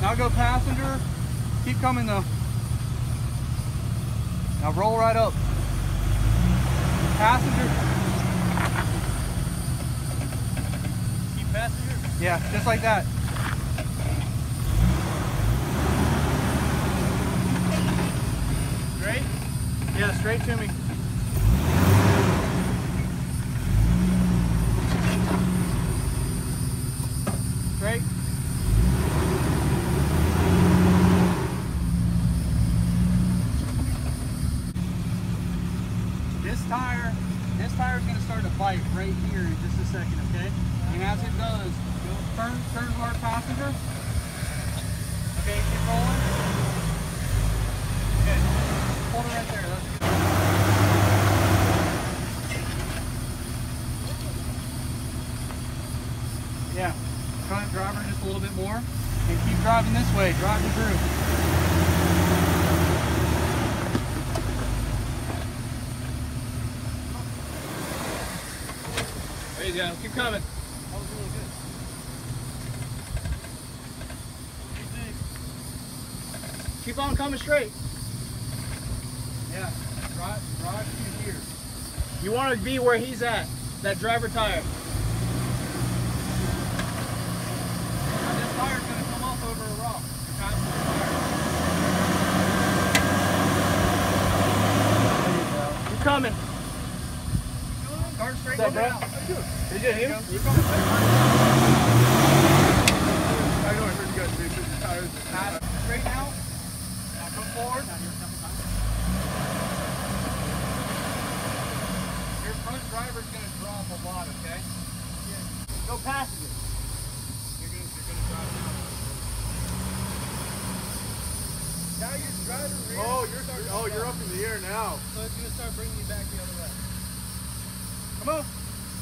Now go passenger. Keep coming though. Now roll right up. Passenger. Keep passenger? Yeah, just like that. Straight? Yeah, straight to me. Straight. This tire is going to start to bite right here in just a second, okay? And as it does, turn hard passenger. Okay, keep rolling. Okay, hold it right there. That's good. Yeah, front driver just a little bit more. And keep driving this way, driving through. There you go. Keep coming. That was really good. Keep on coming straight. Yeah. Drive to here. You want to be where he's at. That driver tire. Now this tire's going to come off over a rock. There you go. Keep coming. Start straight down. You're good, you? You're coming. I know, I heard you guys say the tires. Straight out. Now come forward. Your front driver's going to drop a lot, okay? Go passenger. You're going to drop down. Now you're driving rear. Oh, you're up in the air now. So it's going to start bringing you back the other way. Come on.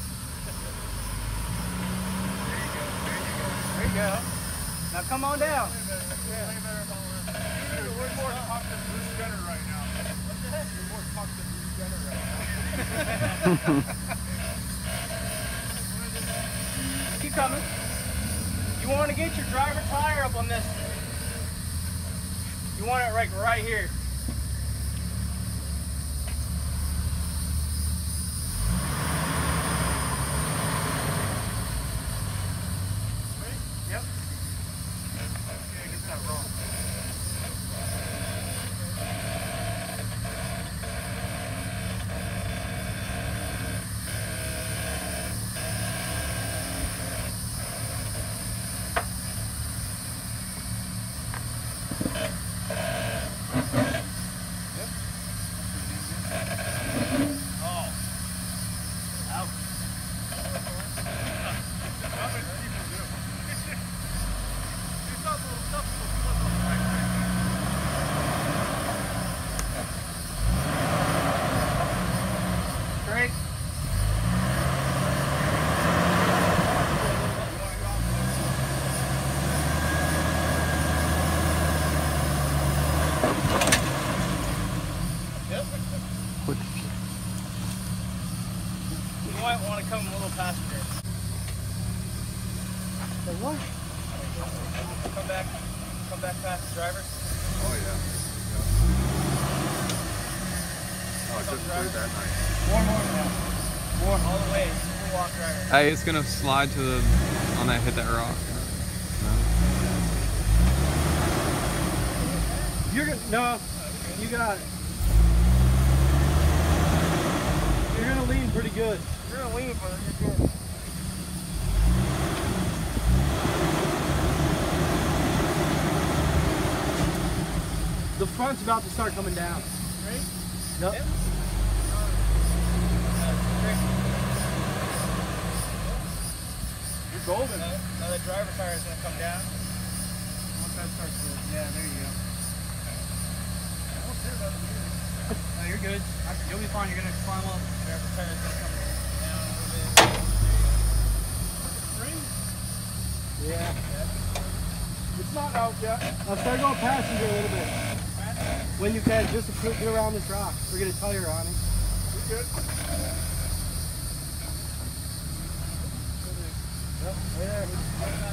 There you go. Now come on down. Yeah. You're more talked than Bruce Jenner right now. What's that? You're more talked than Bruce Jenner right now. Keep coming. You want to get your driver tire up on this. You want it like right here. Come a little passenger. Say what? Come back past the driver. Oh yeah. Oh, just played that night. More now. More. All the way. We'll walk driver. Hey, it's gonna slide to the on that hit that rock. No. You're gonna you got it. You're gonna lean pretty good. You're gonna lean, brother. You're good. The front's about to start coming down. Right? Yep. Yep. You're golden. Now the driver tire is gonna come down. Once that starts to, yeah, there you go. No, you're good. You'll be fine. You're gonna climb up. Driver tire is gonna come down a little bit. Yeah. It's not out yet. Now start going passenger a little bit. When you can, just to get around this rock. We're gonna tire on it. You're good. Yep, there.